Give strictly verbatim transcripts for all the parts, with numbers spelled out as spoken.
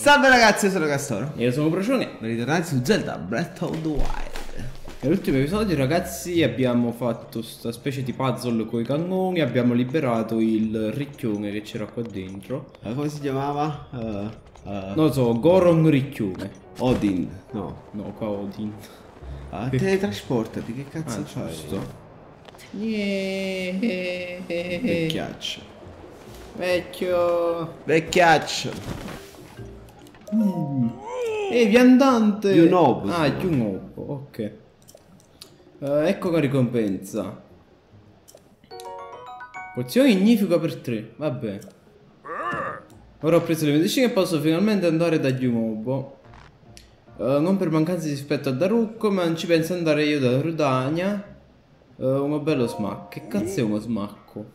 Salve ragazzi, io sono Castoro. Io sono Procione. Bentornati su Zelda Breath of the Wild. Nell'ultimo episodio, ragazzi, abbiamo fatto sta specie di puzzle con i cannoni. Abbiamo liberato il ricchione che c'era qua dentro. Uh, come si chiamava? Uh, uh, Non lo so, Goron Ricchione. Odin. No. No, qua Odin. Uh, teletrasportati, che cazzo Ah, fai? giusto. Yeah. Vecchiaccio. Vecchio. Vecchiaccio. Mm. Ehi, viandante. Yunobo. Ah, Yunobo, ok. Uh, ecco la ricompensa. Pozione ignifica per tre, vabbè. Ora ho preso le medicine e posso finalmente andare da Yunobo. Uh, non per mancanza di rispetto a Daruk, ma non ci penso andare io da Rudania. Uh, uno bello smacco. Che cazzo è uno smacco?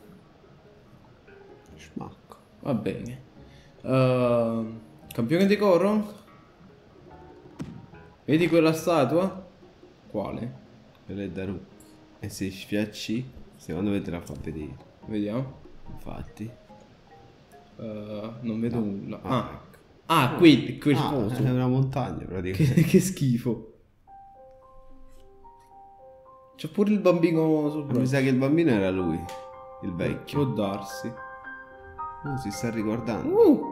Smacco. Va bene. Uh, campione di Goron? Vedi quella statua? Quale? Quella è Daruk. E se schiacci, secondo me te la fa vedere. Vediamo. Infatti. Uh, non vedo No. nulla. Ah, Ah, ah qui, quel ah, coso. è una montagna praticamente. Che, che schifo. C'è pure il bambino sopra. Mi sa che il bambino era lui, il Può vecchio. darsi. Oh, si sta ricordando. Uh.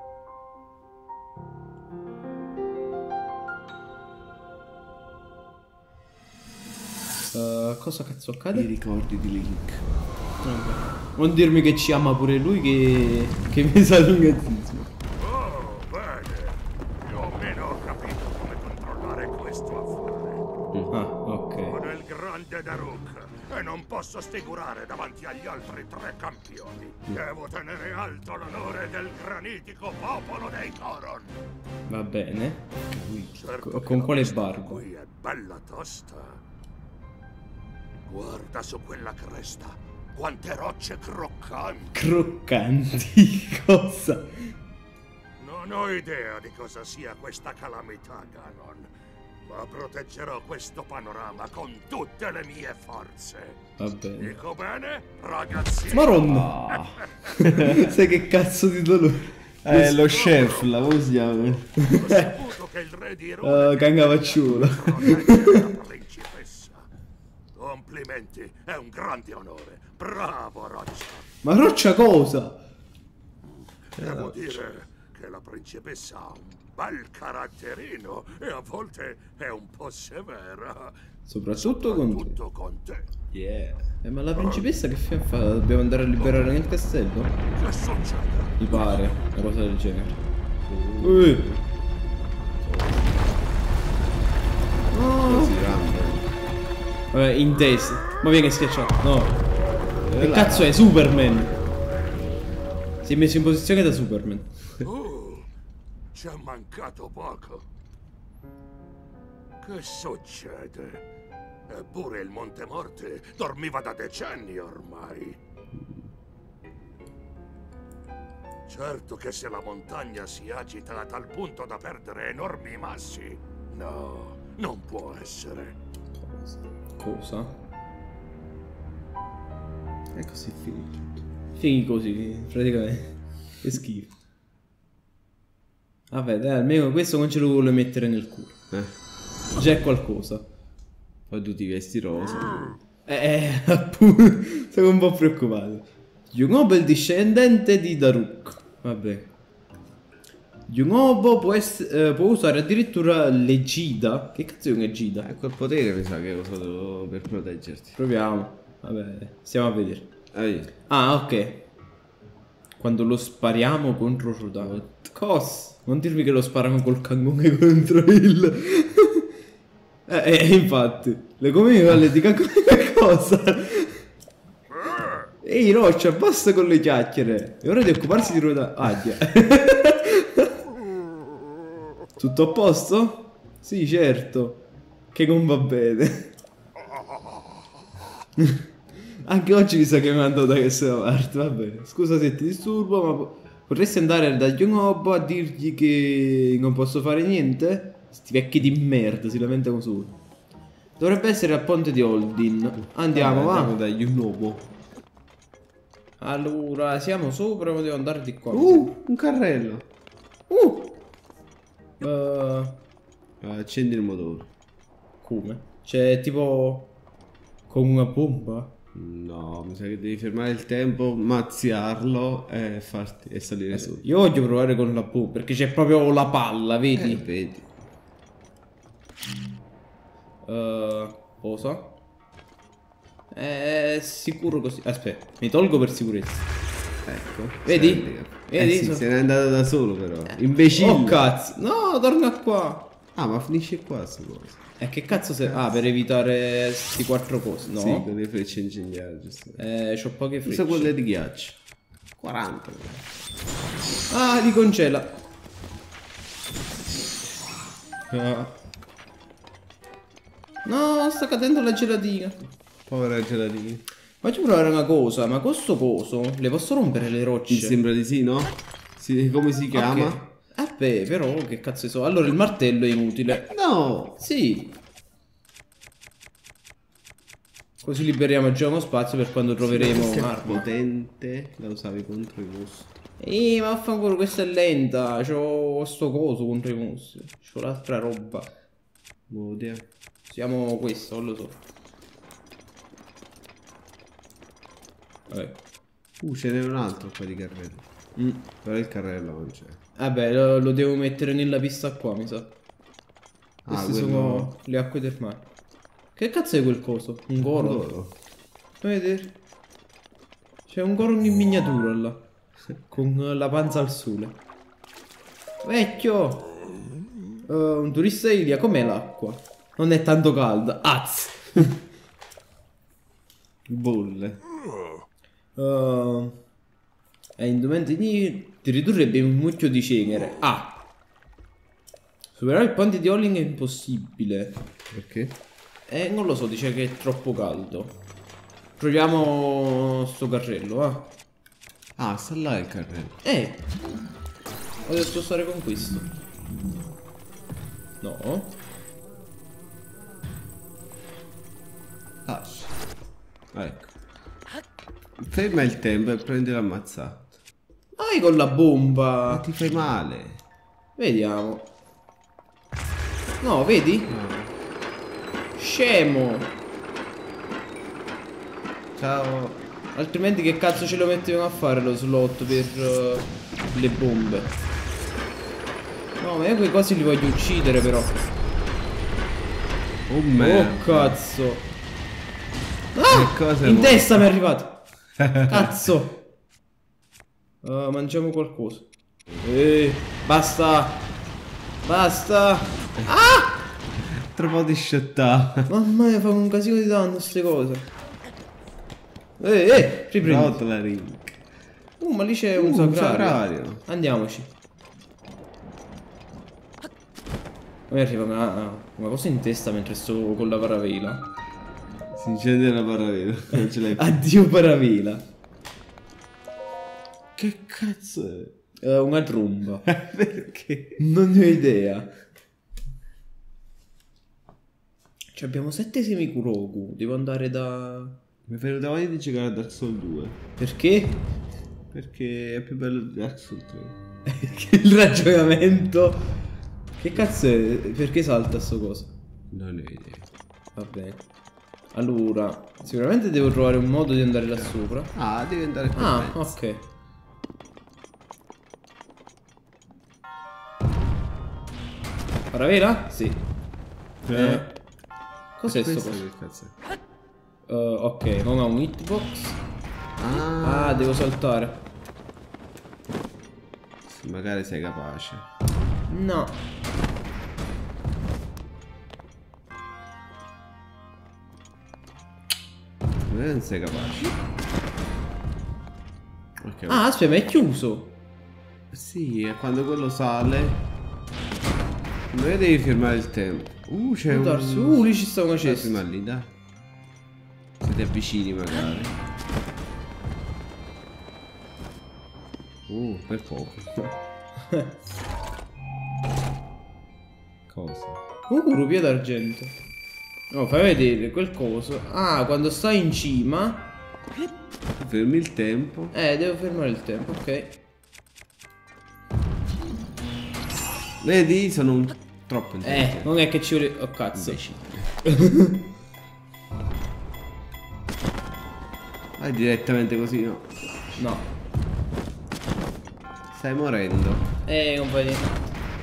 Uh, cosa cazzo I accade? ricordi di Link. Vabbè. Non dirmi che ci ama pure lui che, che mi sa lungazzismo. Oh, bene. Più o meno ho capito come controllare questo affare. Ah, ok. Sono il grande Daruk e non posso sfigurare davanti agli altri tre campioni. Devo tenere alto l'onore del granitico popolo dei Goron. Va bene. Certo Co- che con la quale vista sbarco? Qui è bella tosta. Guarda su quella cresta. Quante rocce croccanti. Croccanti. Cosa? Non ho idea di cosa sia questa calamità, Ganon, ma proteggerò questo panorama con tutte le mie forze. Va bene. Dico bene, ragazzi? Maronna. Ah. Sai che cazzo di dolore? Eh, lo chef, la come si chiama? Ho saputo che il re di Rune Uh, Cangavacciuolo. protegge la principessa. Complimenti, è un grande onore. Bravo, Roccia. Ma Roccia cosa? Devo dire che la principessa ha un bel caratterino e a volte è un po' severa. Soprattutto con te. Tutto con te. Yeah. Eh, ma la principessa che fine fa? Dobbiamo andare a liberare nel castello? Che succede? Mi pare, una cosa del genere. Ui. Oh. Così random. Vabbè, intesi. Ma viene schiacciato. No. Che là. cazzo è? Superman. Si è messo in posizione da Superman. Uh, ci è mancato poco. Che succede? Eppure il Monte Morte dormiva da decenni ormai. Certo che se la montagna si agita a tal punto da perdere enormi massi, no, non può essere. Cosa? È così finito. Fighi così, praticamente. Che schifo. Vabbè, dai, almeno questo non ce lo vuole mettere nel culo. Eh. Già è qualcosa. Poi tu ti vesti rosa. Eh, appunto, sono un po' preoccupato. Yunobo è il discendente di Daruk. Vabbè. Yunobo può, ess- eh, può usare addirittura l'egida. Che cazzo è un'egida? Eh, quel potere mi sa che ho usato per proteggerti. Proviamo. Vabbè, stiamo a vedere. Ehi. Ah, ok. Quando lo spariamo contro Rodano. Cos? Non dirmi che lo sparano col cannone contro il... eh, eh, infatti. Le come palle di cannone cosa? Ehi, Roccia, basta con le chiacchiere. È ora di occuparsi di Rodano. Adia. Tutto a posto? Sì, certo. Che non va bene. Anche oggi mi sa che mi mando da questa parte. Vabbè, scusa se ti disturbo, ma po- potresti andare da Yunobo a dirgli che non posso fare niente? Sti vecchi di merda, si lamentano solo. Dovrebbe essere al ponte di Holdin. Andiamo, va. Andiamo da Yunobo. Allora, siamo sopra, ma devo andare di qua. Uh, un carrello. Uh, Uh, Accendi il motore. come? Cioè, tipo... con una bomba? No, mi sa che devi fermare il tempo, mazziarlo e farti e salire su. Io voglio provare con la bomba, perché c'è proprio la palla, vedi? Eh, vedi. Uh, cosa? È sicuro così. Aspetta, mi tolgo per sicurezza. Ecco. Vedi? senti. Vedi? Eh sì, So- se n'è andato da solo però. Imbecille. Oh cazzo! No, torna qua! Ah, ma finisce qua sta cosa. E che cazzo sei? Ah, per evitare sti quattro cose. No. Sì, con le frecce incendiarie, giusto. Eh, c'ho poche Usa frecce. quelle di ghiaccio. quaranta. Ah, li congela. Ah. No, sta cadendo la gelatina. Povera gelatina. Faccio provare una cosa, ma con sto coso le posso rompere le rocce? Ti sembra di sì, no? Si- come si chiama? Ok. Eh beh, però che cazzo so. Allora il martello è inutile. No! Sì. Così liberiamo già uno spazio per quando troveremo Che un'arma. potente, la usavi contro i mostri. Ehi, ma vaffanculo, questa è lenta. C'ho sto coso contro i mostri. C'ho l'altra roba. Odia. Siamo questo, non lo so. Vabbè. Uh, ce n'è un altro qua di carrello. Mm. Però il carrello non c'è. Vabbè, lo, lo devo mettere nella pista qua, mi sa. Ah, Queste quello... sono le acque termali. Che cazzo è quel coso? Un goro? Loro. Fai vedere? C'è un goro in miniatura là. Con la panza al sole. Vecchio! Uh, un turista Ilia, com'è l'acqua? Non è tanto calda. Az! Bolle. Uh, è indumento di... ti ridurrebbe un mucchio di cenere. Ah! Superare il ponte di Olling è impossibile. Perché? Eh, non lo so, dice che è troppo caldo. Proviamo sto carrello, va. Ah, sta là il carrello. Eh! Voglio spostare con questo. No. Ah, ecco. Ferma il tempo e prendi l'ammazzato. Vai con la Ma bomba. ti fai male. Vediamo. No, vedi? No. Scemo. Ciao. Altrimenti che cazzo ce lo mettevano a fare lo slot per uh, le bombe? No, ma io quei cosi li voglio uccidere però. Oh merda. Oh cazzo. Che Ah! cosa In vuoi? testa mi è arrivato. Cazzo. Uh, mangiamo qualcosa. Eh, basta. Basta. Ah! Troppo di sciattà. Mamma mia, fa un casino di danno queste cose. Eh, eh, riprendi. Rotola ring. Uh, ma lì c'è Uh, un un sacrario. sacrario. Andiamoci. Mi arriva una, una cosa in testa mentre sto con la paravela. Si incendia la paravela. Non ce l'hai più. Addio paravela. Che cazzo è? Eh, una tromba. Perché? Non ne ho idea. Cioè abbiamo sette semikuroku. Devo andare da... Mi è venuto voglia di giocare a Dark Souls due. Perché? Perché è più bello di Dark Souls tre. Il ragionamento. Che cazzo è? Perché salta sto coso? Non ne ho idea. Va bene. Allora, sicuramente devo trovare un modo di andare là sopra. Ah, devi andare qui. Ah, in mezzo. ok. Paravela? Sì. Eh. Cos'è sto Questo coso? che cazzo è? Uh, ok, non ha un hitbox. Ah, Ah, devo saltare. sì, magari sei capace. No. Magari non sei capace. Ok. Ah, aspetta, ma è chiuso. Sì, e quando quello sale. Non devi fermare il tempo. Uh, c'è un. Darsi- Uh, lì ci sta una Dai, cesta. prima lì, dai. Se ti avvicini magari. Uh, per poco. Cosa? Uh, rupia d'argento. No, fai vedere quel coso. Ah, quando stai in cima. Fermi il tempo. Eh, devo fermare il tempo, ok. Vedi, sono un... troppo Eh, intelligente. non è che ci vuole... Oh cazzo. Vai direttamente così, no? No. Stai morendo. Eh, non fai niente.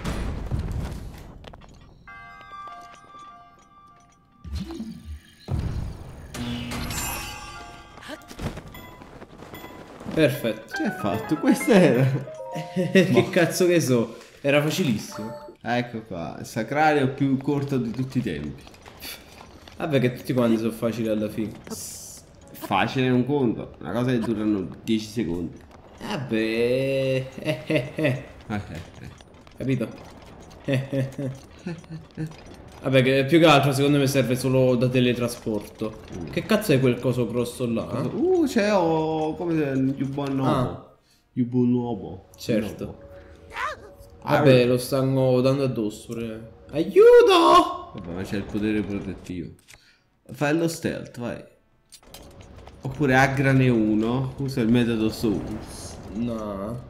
Perfetto. Che hai fatto? Questa era. Che cazzo che so. Era facilissimo. Ecco qua, il sacrario più corto di tutti i tempi. Vabbè che tutti quanti sono facili alla fine. Facile un conto, una cosa che durano dieci secondi. Vabbè. Eh, eh, eh. Eh, eh, eh. Capito? Eh, eh, eh. Vabbè che più che altro secondo me serve solo da teletrasporto. Che cazzo è quel coso grosso là? Uh, c'è oh, come se il Yubo nuovo. Ah. Yubo nuovo. Certo. Nuovo. Vabbè, lo stanno dando addosso. Pre. Aiuto! Vabbè, ma c'è il potere protettivo. Fai lo stealth, vai. Oppure aggrane uno, usa il metodo Souls. No.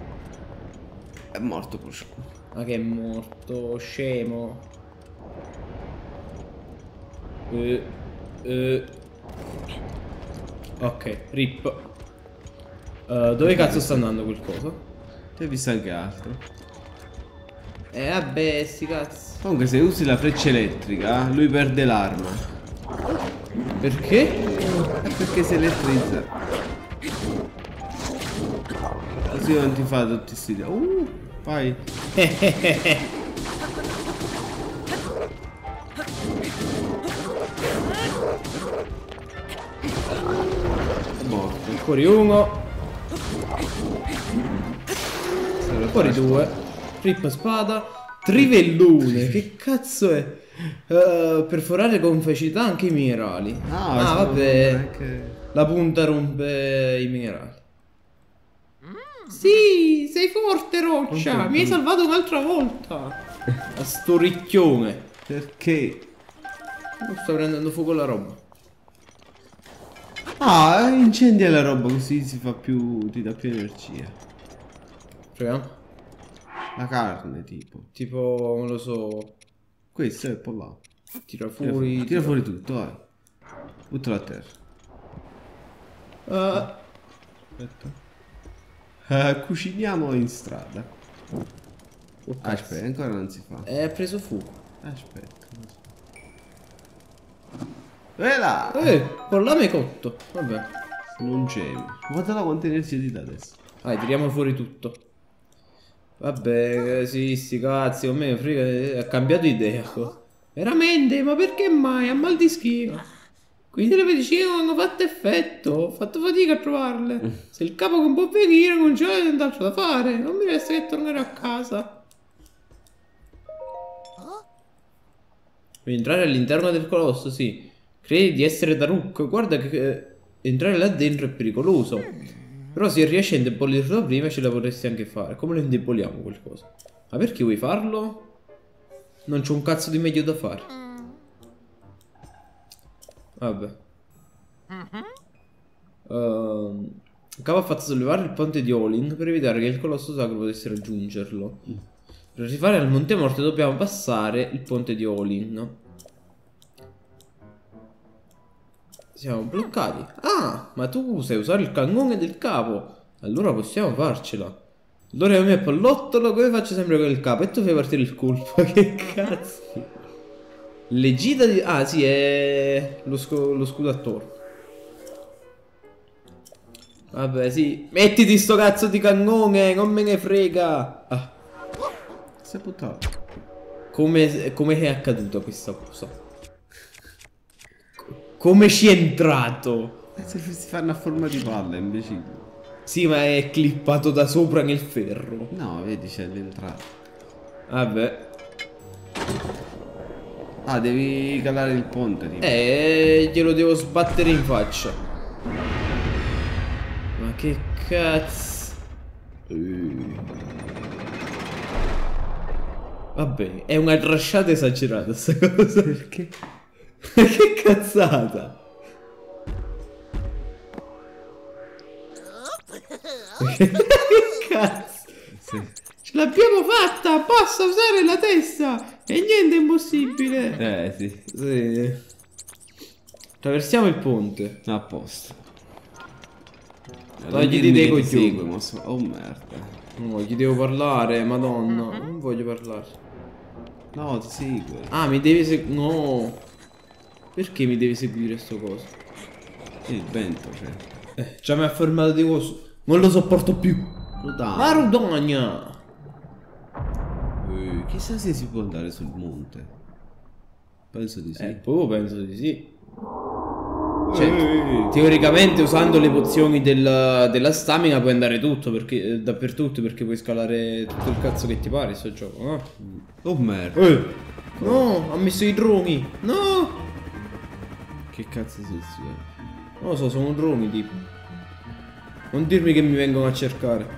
È morto Cusco. Ma che è morto, scemo. Eh, eh. Ok, rip. Uh, dove cazzo sta andando quel coso? Ti hai visto anche altro. Eh vabbè, sti cazzo. Comunque se usi la freccia elettrica, lui perde l'arma. Perché? È perché si elettrizza. Così non ti fa tutti sti... Uh, vai. È morto. Fuori uno. Fuori due. Rip spada. Trivellone. Che cazzo è? Uh, perforare con facilità anche i minerali. No, ah, sono- vabbè. non è che- La punta rompe i minerali. Sì, sei forte, Roccia. Mi hai salvato un'altra volta. A sto ricchione. Perché? Oh, sta prendendo fuoco la roba. Ah, incendia la roba così si fa più... ti dà più energia. Proviamo. La carne, tipo. Tipo, non lo so. Questo è poi là. Tira Tira fuori. fuori, tira fuori tutto, vai. Buttalo a terra. Ah, Aspetta. Eh, cuciniamo in strada. oh, cazzo. Aspetta, ancora non si fa. È preso fuoco. Aspetta. E là! Eh, pollame cotto. Vabbè. Non c'è. Guarda quanta energia ti dà adesso. Dai, tiriamo fuori tutto. Vabbè, sì, sti cazzi, a me frega, eh, ha cambiato idea. Veramente, ma perché mai? Ha mal di schiena. Quindi le medicine non hanno fatto effetto. Ho fatto fatica a trovarle. Se il capo che non può venire non c'è nient'altro da fare. Non mi resta che tornare a casa. Vuoi entrare all'interno del colosso? Sì. Credi di essere Daruk? Guarda che eh, entrare là dentro è pericoloso. Però se riesci a indebolirlo prima ce la vorresti anche fare. Come lo indeboliamo qualcosa? Ma perché vuoi farlo? Non c'è un cazzo di meglio da fare. Vabbè. Uh, il capo ha fatto sollevare il ponte di Olin per evitare che il colosso sacro potesse raggiungerlo. Per arrivare al Monte Morte dobbiamo passare il ponte di Olin. Siamo bloccati. Ah, ma tu sai usare il cannone del capo. Allora possiamo farcela. Allora io mi pallottolo, come faccio sempre con il capo? E tu fai partire il colpo. Che cazzo? Le gita di... Ah sì, è lo, scu lo scudo attorno. Vabbè sì. Mettiti sto cazzo di cannone, non me ne frega. Ah. Si è buttato. Come, come è accaduta questa cosa? Come ci è entrato? Se si fanno a forma di palla, imbecille. Sì, ma è clippato da sopra nel ferro. No, vedi, c'è l'entrata. Vabbè. Ah, devi calare il ponte, tipo. Eh, glielo devo sbattere in faccia. Ma che cazzo. Vabbè, è una trasciata esagerata sta cosa. Perché? Che cazzata. Che cazzo. Sì. Ce l'abbiamo fatta, basta usare la testa e niente è impossibile. Eh, sì. Sì. Attraversiamo il ponte. A posto. Togliti dei coglioni. segue, ma so- Oh merda. No, gli devo parlare, madonna. Non voglio parlare. No, ti segue. Ah, mi devi seguire. No. Perché mi devi seguire sto coso? Il vento, cioè. Eh, già mi ha fermato di coso. Non lo sopporto più. Rodagna. La rodagna. Eh, chissà se si può andare sul monte. Penso di sì. Eh, poi penso di sì. Cioè, Cioè, teoricamente usando le pozioni del- della stamina puoi andare tutto perché, eh, dappertutto perché puoi scalare tutto il cazzo che ti pare sto gioco, no? oh merda. Eh. No, ha messo i droni. No! Che cazzo sei sti? Non lo so, sono droni tipo. Non dirmi che mi vengono a cercare.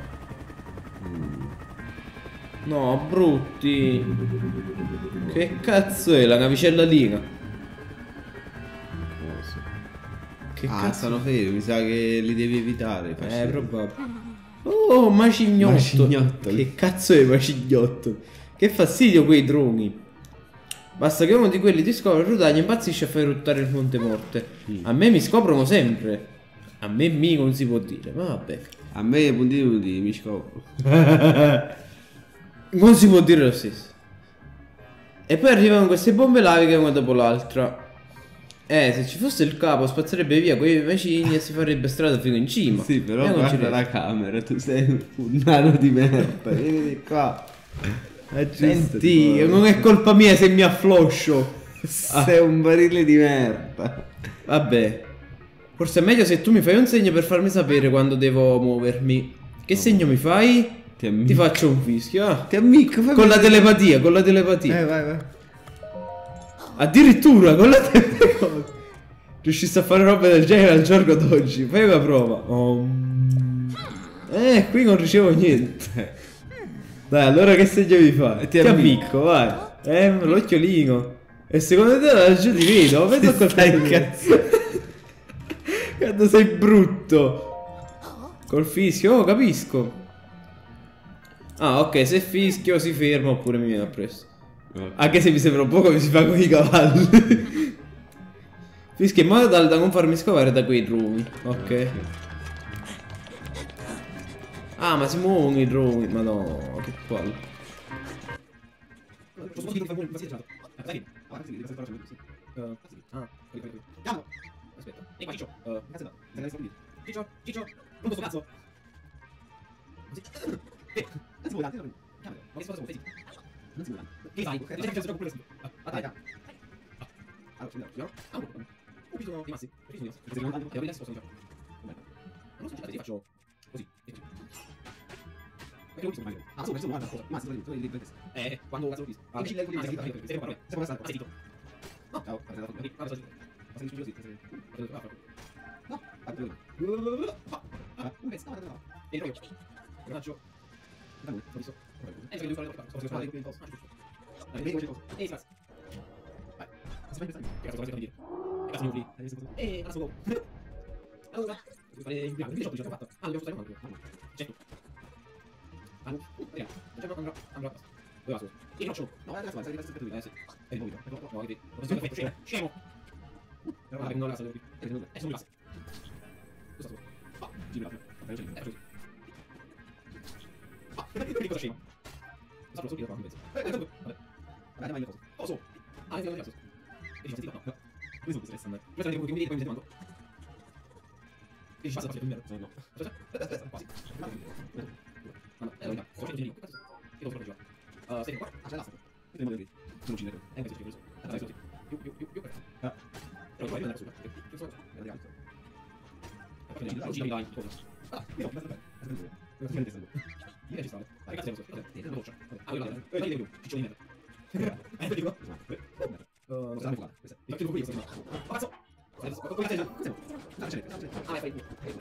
No, brutti. Che cazzo è la navicella lina? Che Ah, cazzo? stanno fermi, mi sa che li devi evitare. Eh, probabile. Oh, macignotto. Macignottoli. Che cazzo è macignotto? Che fastidio quei droni. Basta che uno di quelli ti scopre il rodagno e impazzisce a fare ruttare il monte morte. Mm. A me mi scoprono sempre. A me mi non si può dire, ma vabbè. A me puntini puntini mi scopro. Non si può dire lo stesso. E poi arrivano queste bombe laviche una dopo l'altra. Eh, se ci fosse il capo spazzerebbe via quei macigni e si farebbe strada fino in cima. Sì, però Io non ci guarda riesco. la camera, tu sei un nano di merda. Vieni qua. È giusto, Senti, tipo, non è colpa mia se mi affloscio. sei un barile di merda. Vabbè. Forse è meglio se tu mi fai un segno per farmi sapere quando devo muovermi. Che segno mi fai? Ti ammicco. Ti faccio un fischio. Ah. Ti ammicco, fammi Con la vedere. telepatia, con la telepatia. Eh, vai, vai. Addirittura con la telepatia. Riuscissi a fare roba del genere al giorno d'oggi. Fai una prova. Oh. Eh, qui non ricevo niente. Dai, allora che segno mi fai? Ti, Ti ammicco, vai. Eh, l'occhiolino. E secondo te da giù ti vedo? Vedo col Stai cazzo. Quando sei brutto. Col fischio, oh, capisco. Ah, ok, se fischio si ferma oppure mi viene appresso. Ok. Anche se mi sembra un po' come si fa con i cavalli. Fischio in modo tale da non farmi scovare da quei droni. Ok. Ah, ma si muovono i droni. Ma no, che palle. Eh, quando cazzo lo visto? Ah, sei stai No, ciao, no, un pezzo, no, no, e io lo faccio. Da lui, ho visto. Eh, devo fare sto fare qui in posto. Dai, vedo cosa. Eh, spazio. Vai. Aspetta, aspetta. Che cazzo stai dire? Che cazzo mi Eh, adesso go. Allora, devo fare il primo, io ho fatto. Ah, devo stare con certo. Ah, via. Facciamo andrò, andrò. Dove va su? Io non c'ho. No, adesso vai, sai che adesso aspetta. Eh, sì. È il movimento. No, no, vedi. Non si effetto, scemo. Scemo. Però la non la so. È non è solo base. Cosa so? Ah, gira. È così. Ah, che cosa scemo? Sta solo qua invece. Eh, vabbè. Vabbè, vai, cosa. Cosa? Ah, io non so. E dici, no, no. Questo è stressante. Questo è quello che mi dici poi mi sento quanto. E ci passa per il no, no. Aspetta, aspetta, quasi. Ma no, è una cosa che dico. Che devo fare? Ah, sei qua? Ah, c'è l'asta. Questo è il modello. Sono cinese. È questo che questo. Ah, questo. Più più più più. Ah. Però vai andare su. Che so? Vediamo. Ah, io no, basta bene. Cosa fai adesso? Io ci sto. Dai, cazzo, cosa? Ti devo doccia. Ah, io la. Eh, io devo. Ci sono in mezzo. Eh, dico. Oh, non so questa. Io ti devo questo. Cazzo. Adesso, cosa fai? Cos'è? Ah, c'è. Ah, fai.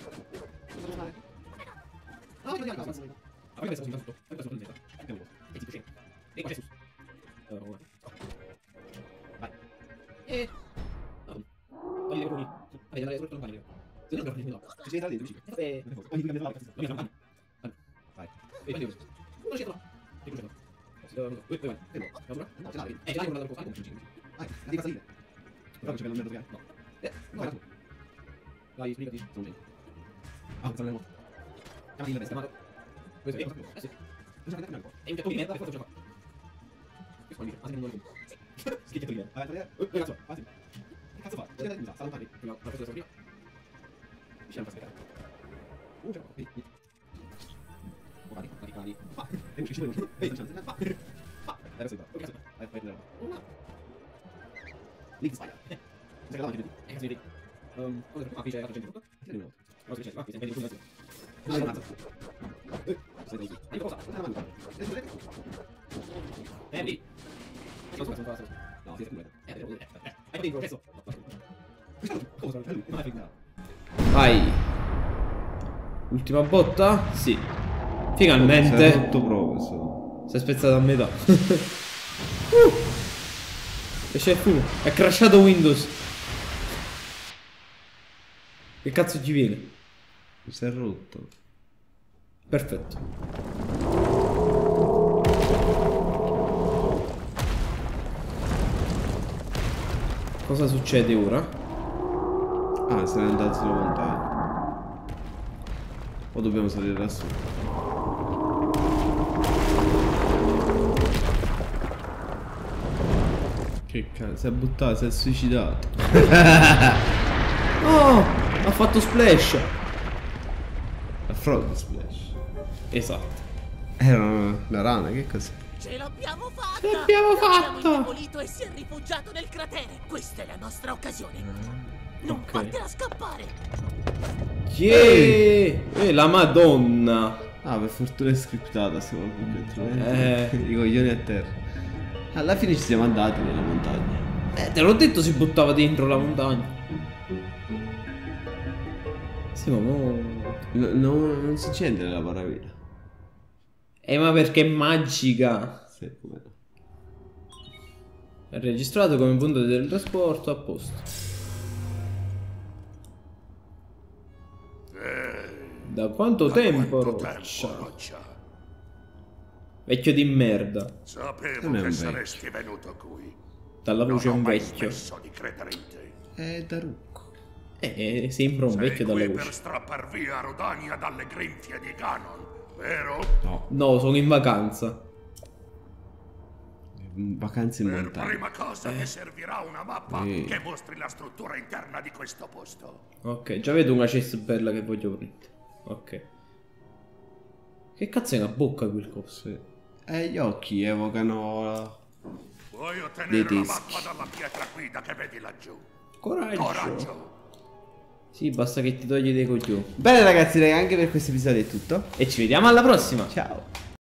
Ah, io non so. Ah, questo è tutto. Questo è tutto. E ti scemo. E qua c'è su. Oh, vai. E Togli le coroni. Vai, andare sotto il bagno. Se no, non no. Ci sei entrato dentro, eh. Vai. Vai. E bagno. Non c'è troppo. Che cosa? Dove vai? Fermo. No, ce l'hai. Eh, ce l'hai con la cosa, con cinque. Vai, devi far salire. Però c'è bello il no. Eh, no, vai tu. Vai, spiegati. Sono bene. Ah, sono nel chiamati la bestia, ma... Questo è il eh sì. Non c'è neanche un po'. È un piatto di merda, forse ce la fa. Questo vuol dire, anzi non lo compro. Schicchiato di merda. Vai, vai, vai. Eh, cazzo, vai, sì. Che cazzo fa? Scusa, salutati. Prima, la cosa prima. Riusciamo a far scaricare. Uh, c'è un po'. Vedi, vedi. Guardi, guardi, guardi. Ah, è uscito di nuovo. Vedi, c'è. Ah, ah. Adesso va. Che cazzo fa? Vai, vai, vai. Una. Link sbaglia. Eh. Non sei davanti, vedi. Eh, cazzo vedi. Um, cosa è? Ah, qui c'è l'altro centro. Tieni un minuto. No, si c'è. Ah, qui sei in funzione. Dai, avanza. Eh, sei così. Hai cosa? Non è una Eh, lì. No, scusa, non fa la no, si è pure. Eh, devo dire. Eh, hai dentro, adesso. Cosa? Non è finita. Vai. Ultima botta? Sì. Si Finalmente. è rotto proprio so. Si è spezzato a metà. uh. E c'è il fumo. È crashato Windows. Che cazzo ci viene? Si è rotto. Perfetto. Cosa succede ora? Ah, se n'è andato sulla montagna. O dobbiamo salire lassù? Che cazzo, si è buttato, si è suicidato. Oh, ha fatto splash. La frog splash. Esatto. Era una, una rana, che cos'è? Ce l'abbiamo fatta! Ce l'abbiamo fatta! L'abbiamo indebolito e si è rifugiato nel cratere. Questa è la nostra occasione. Non Ok. fatela scappare! Yeah! Eh, la Madonna. Ah, per fortuna è scriptata, siamo proprio Eh. i coglioni a terra. Alla fine ci siamo andati nella montagna. Eh, te l'ho detto si buttava dentro la montagna. Sì, ma mo... No, no, non si accende la paravilla. Eh, ma perché è magica. Sì, come no. È registrato come punto di teletrasporto a posto. Da quanto Da tempo, quanto Roccia? tempo, Roccia? Vecchio di merda. Sapevo Non è che un saresti venuto qui. Dalla voce Non ho un mai vecchio. smesso di credere in te. È Darucco. Eh, eh, sembra un Sei vecchio qui dalla per voce. strappar via Rodania dalle grinfie di Ganon, vero? No, No, sono in vacanza. vacanze in Per montagna. prima cosa ti servirà una mappa Eh. che mostri la struttura interna di questo posto. Ok, già vedo una chest bella che voglio prendere. Ok. Che cazzo è una bocca quel coso? Sì. E gli occhi evocano... Puoi ottenere Dei la dischi. mappa dalla pietra guida che vedi laggiù. Coraggio. Coraggio! Sì, basta che ti togli dei coglioni. Bene ragazzi, anche per questo episodio è tutto. E ci vediamo alla prossima. Ciao.